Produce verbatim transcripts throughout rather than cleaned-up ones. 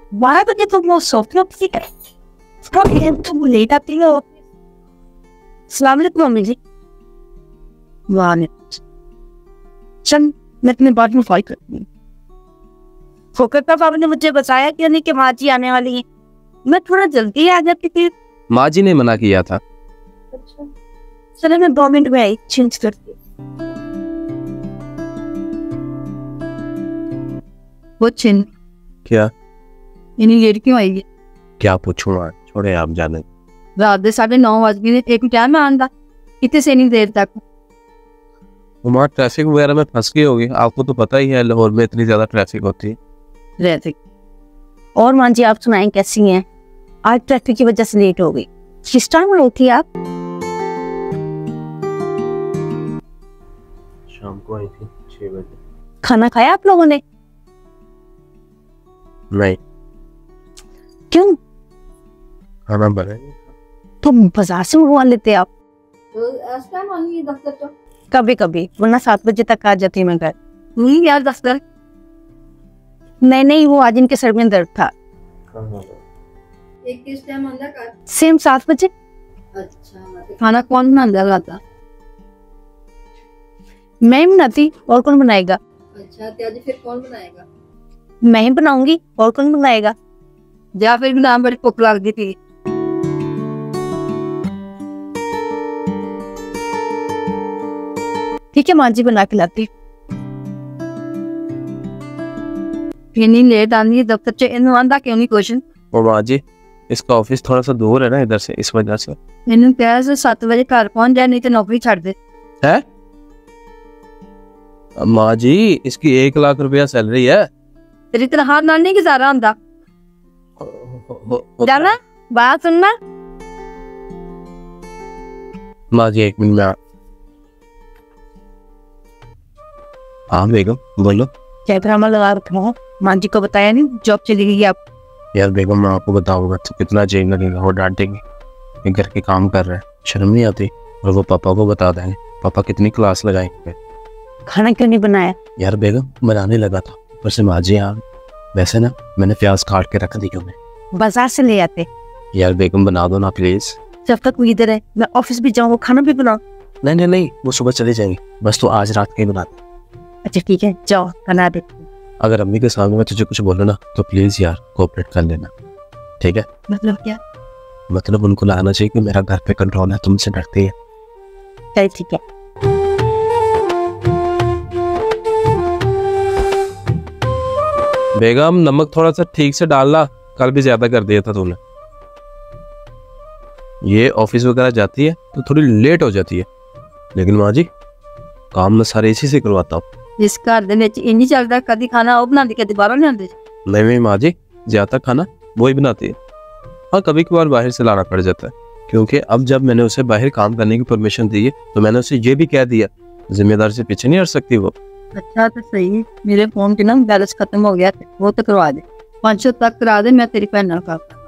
बारह बजे तुम वो सोफे पे है, तुम लेट आती हो। अस्सलाम वालेकुम मम्मी जी। वालेकुम। चल मैं तुम्हें बाद में कॉल करती हूँ। फोकत का पापा ने मुझे बताया कि नहीं कि माँ जी आने वाली है, मैं थोड़ा जल्दी आ जाती थी। माँ जी ने मना किया था। अच्छा चलो मैं दो मिनट में आई, चेंज करती हूँ। वो चिन क्या इन्हीं लेट क्यों आई है? क्या पूछूं माँ, छोड़े आप जाने। रात दे साढ़े नौ बज गए, एक टाइम में आंदा इतने से नहीं देर तक। वहाँ ट्रैफिक वगैरह में फंस गई होगी, आपको तो पता ही है लाहौर में इतनी ज्यादा ट्रैफिक होती है। ट्रैफिक और मां जी आप सुनाएं कैसी हैं? आज ट्रैफिक की वजह से लेट हो गई। किस टाइम में उठी आप? शाम को आई थी छह बजे। खाना खाया आप लोगों ने? नहीं। क्यों? खाना बना नहीं। तो बाजार से मंगवा लेते आप। तो इस टाइम आनी है दफ्तर तो? कभी कभी, वरना सात बजे तक आ जाती मैं घर। नहीं यार दफ्तर। नहीं नहीं वो आज इनके सर में दर्द था। एक किस टाइम आंदा कर? सेम सात बजे। अच्छा तो खाना कौन बनांदा राता? मैं ही बनाती, और कौन बनाएगा? अच्छा तो आज फिर कौन बनाएगा? मैं ही बनाऊंगी, और कौन बनाएगा? जा फिर नाम बड़ी भुख लगदी थी। ठीक है मां जी बना के लाती। इतनी लेट आनी है दफ्तर च, इन्हों आंदा क्यों नहीं क्वेश्चन? और माँ जी इसका ऑफिस थोड़ा सा दूर है ना इधर से, इस वजह से। इन्हों कहा से सात बजे घर पहुंच जाए, नहीं तो नौकरी छड़ दे। है माँ जी इसकी एक लाख रुपया सैलरी है। तेरी तनख्वाह नाल नहीं गुजारा होंदा। जाना बात सुनना। माँ जी एक मिनट में। हाँ बेगम बोलो। क्या ड्रामा लगा रखा हूँ? मां जी को बताया नहीं जॉब चली गई आप? यार बेगम मैं आपको बताऊंगा तो कितना जेल लगेगा, वो डांटेंगे कि घर के काम कर रहे हैं, शर्म नहीं आती। और वो पापा को बता देंगे, पापा कितनी क्लास लगाएंगे। खाना क्यों नहीं बनाया? यार बेगम बनाने लगा था, ऊपर से माँ जी यहाँ। वैसे ना मैंने प्याज काट के रख दी क्यों, मैं बाजार से ले आते। यार बेगम बना दो ना प्लीज। जब तक वो इधर है मैं ऑफिस भी जाऊँ, खाना भी बनाऊँ। नहीं नहीं नहीं वो सुबह चले जाएंगे, बस तो आज रात के ही बना दे। अच्छा ठीक है जाओ बना देती हूँ। अगर अम्मी के सामने मैं तुझे कुछ बोलूँ ना तो प्लीज यार कोऑपरेट कर लेना, ठीक है? मतलब क्या? मतलब उनको लाना चाहिए कि मेरा घर पे कंट्रोल है, तुमसे डरती है। चल ठीक है। बेगम नमक थोड़ा सा ठीक से डालना, कल भी ज्यादा कर दिया था तूने। ये ऑफिस वगैरह जाती है तो थोड़ी लेट हो जाती है, लेकिन माँ जी काम मैं सारे इसी से करवाता हूँ। इस घर दे विच इंज चलदा, कदी खाना वो बनांदी कदी बाहरों लिआंदे। नहीं नहीं माँ जी ज्यादा खाना वो ही बनाती है। हाँ कभी कभार बाहर से लाना पड़ जाता है, क्योंकि अब जब मैंने उसे बाहर काम करने की परमिशन दी है तो मैंने उसे ये भी कह दिया जिम्मेदारी से पीछे नहीं हट सकती वो। अच्छा तो सही है, मेरे फोन के ना बैलेंस खत्म हो गया, वो तो करवा दे, पाँच सौ तक करा दे, मैं तेरी भैन नाल काम करना।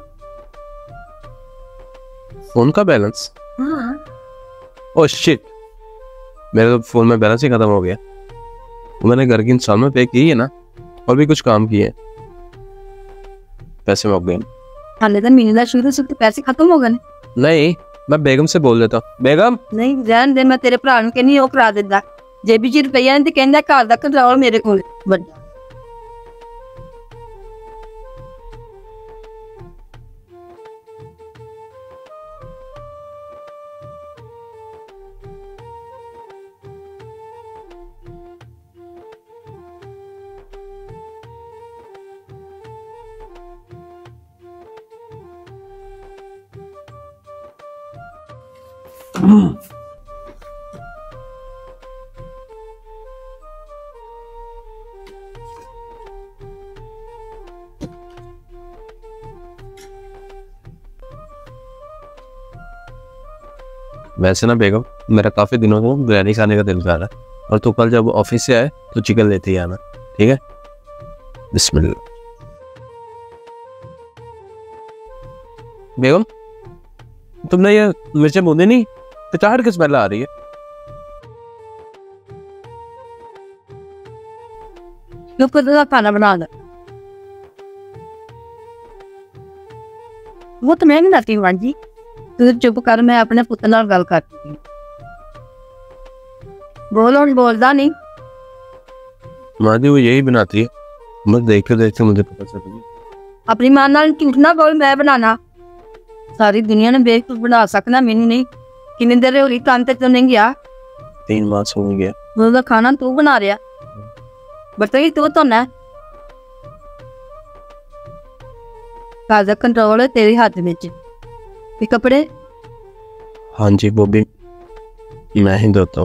फोन का बैलेंस? हाँ ओह शिट, मेरे तो फोन में बैलेंस ही खत्म हो गया। मैंने घर की इंस्टॉलमेंट पे की है ना, और भी कुछ काम किए, पैसे मुक गए। हाले तो महीने का शुरू से पैसे खत्म हो गए। नहीं मैं बेगम से बोल देता हूँ। बेगम नहीं रहन दे, मैं तेरे भरा नूं कहनी वो करा देंदा। जे भी जी रुपया ने ते कहंदा घर दा कंट्रोल मेरे कोल बड़ा। वैसे ना बेगम मेरा काफी दिनों से बिरयानी खाने का दिल कर रहा है, और तू कल जब ऑफिस से आए तो चिकन लेते ही आना, ठीक है? बिस्मिल्लाह। बेगम तुमने ये मिर्चें भूनी नहीं, कचाहट की स्मेल आ रही है। क्यों खुद का खाना बना दे। वो तो मैं भी बनाती हूँ मां जी। तू चुप कर, मैं अपने पुत्र नाल गल करती हूँ। बोल, और बोलदा नहीं। माँ जी वो यही बनाती है, मैं देखते देखते मुझे पता चल गया। अपनी मां नाल झूठ ना बोल, मैं बनाना। सारी दुनिया ने बेवकूफ बना सकना, मैनू नहीं। किन्नी देर हो गई काम ते तू नहीं गया? तीन माह हो गया। ਉਹਦਾ ਖਾਣਾ ਤੂੰ ਬਣਾ ਰਿਹਾ, ਬਰਤਨ ਵੀ ਤੂੰ ਧੋਣਾ ਹੈ। ਘਰ ਦਾ ਕੰਟਰੋਲ ਤੇਰੇ ਹੱਥ ਵਿੱਚ। ये कपड़े? हाँ जी वो भी मैं ही धोता हूँ।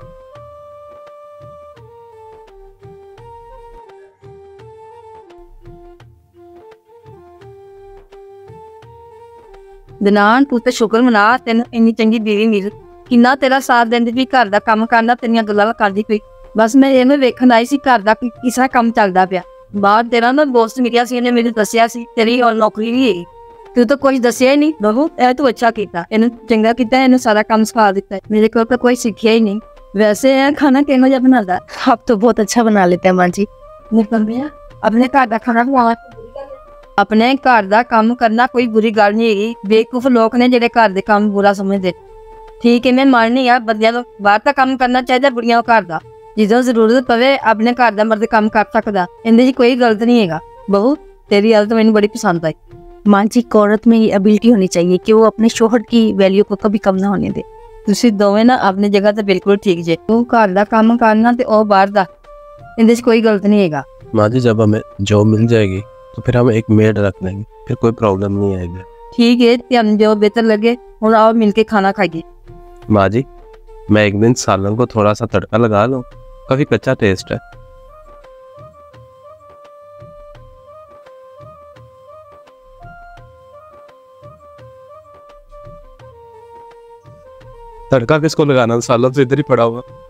ਦਿਨਾਨ ਤੂੰ ਤੇ ਸ਼ੁਕਰ ਮਨਾ, ਤੈਨੂੰ ਇੰਨੀ ਚੰਗੀ ਬੀਵੀ ਮਿਲ। ਕਿੰਨਾ ਤੇਰਾ ਸਾਥ ਦਿੰਦੀ ਵੀ, ਘਰ ਦਾ ਕੰਮ ਕਰਨਾ, ਤੇਰੀਆਂ ਗੱਲਾਂ ਕਰਦੀ ਪਈ। ਬਸ ਮੈਂ ਇਹਨੂੰ ਵੇਖਣ ਆਈ ਸੀ ਘਰ ਦਾ ਕਿ ਕਿਸ ਤਰ੍ਹਾਂ ਕੰਮ ਚੱਲਦਾ ਪਿਆ। ਬਾਹਰ ਤੇਰਾ ਨਾ ਦੋਸਤ ਮਿਲਿਆ ਸੀ, ਇਹਨੇ ਮੈਨੂੰ ਦੱਸਿਆ ਸੀ ਤੇਰੀ ਹੋਰ ਨੌਕਰੀ ਵੀ ਹੈਗੀ। ਤੂੰ ਤਾਂ ਕੁਝ ਦੱਸਿਆ ਹੀ ਨਹੀਂ। ਬਹੂ ਇਹ ਤੂੰ ਅੱਛਾ ਕੀਤਾ, ਇਹਨੂੰ ਚੰਗਾ ਕੀਤਾ, ਇਹਨੂੰ ਸਾਰਾ ਕੰਮ ਸਿਖਾ ਦਿੱਤਾ। ਮੇਰੇ ਕੋਲ ਤਾਂ ਕੋਈ ਸਿੱਖਿਆ ਹੀ ਨਹੀਂ। ਵੈਸੇ ਇਹ ਖਾਣਾ ਕਿਹੋ ਜਿਹਾ ਬਣਾਉਂਦਾ? आप तो बहुत अच्छा बना लेते हैं माँ जी। ਨਿਕਲ ਗਿਆ ਆਪਣੇ ਘਰ ਦਾ ਖਾਣਾ ਖਵਾਉਣਾ। ਆਪਣੇ ਘਰ ਦਾ ਕੰਮ ਕਰਨਾ ਕੋਈ ਬੁਰੀ ਗੱਲ ਨਹੀਂ ਹੈਗੀ। ਬੇਵਕੂਫ ਲੋਕ ਨੇ ਜਿਹੜੇ ਘਰ ਦੇ ਕੰਮ ਬੁਰਾ ਸਮਝਦੇ। ਠੀਕ ਹੈ, ਮੈਂ ਮੰਨਨੀ ਆ ਬੰਦਿਆਂ ਨੂੰ ਬਾਹਰ ਦਾ ਕੰਮ ਕਰਨਾ ਚਾਹੀਦਾ, ਬੁੜੀਆਂ ਨੂੰ ਘਰ ਦਾ। ਜਦੋਂ ਜ਼ਰੂਰਤ ਪਵੇ ਆਪਣੇ ਘਰ ਦਾ ਮਰਦ ਕੰਮ ਕਰ ਸਕਦਾ, ਇਹਦੇ 'ਚ ਕੋਈ ਗਲਤ नहीं ਹੈਗਾ। बहू तेरी हालत मैंने बड़ी पसंद आई। माँ जी एक औरत में ये एबिलिटी होनी चाहिए कि वो अपने शोहर की वैल्यू को कभी कम ना होने दे। ਤੁਸੀਂ ਦੋਵੇਂ ਨਾ ਆਪਣੀ ਜਗ੍ਹਾ ਤੇ ਬਿਲਕੁਲ ਠੀਕ ਜੇ। ਤੂੰ ਘਰ ਦਾ ਕੰਮ ਕਰਨਾ ਤੇ ਉਹ ਬਾਹਰ ਦਾ, ਇਹਦੇ 'ਚ ਕੋਈ ਗਲਤ नहीं ਹੈਗਾ। माँ जी जब हमें जॉब मिल जाएगी तो फिर हम एक मेड रख लेंगे, फिर कोई प्रॉब्लम नहीं आएगी। ठीक है, ਤੁਹਾਨੂੰ जो बेहतर लगे और आओ मिलके खाना खाइए। माँ जी मैं एक दिन सालन को थोड़ा सा तड़का लगा लूँ, काफी कच्चा टेस्ट है। तड़का किसको लगाना, सालन तो इधर ही पड़ा हुआ।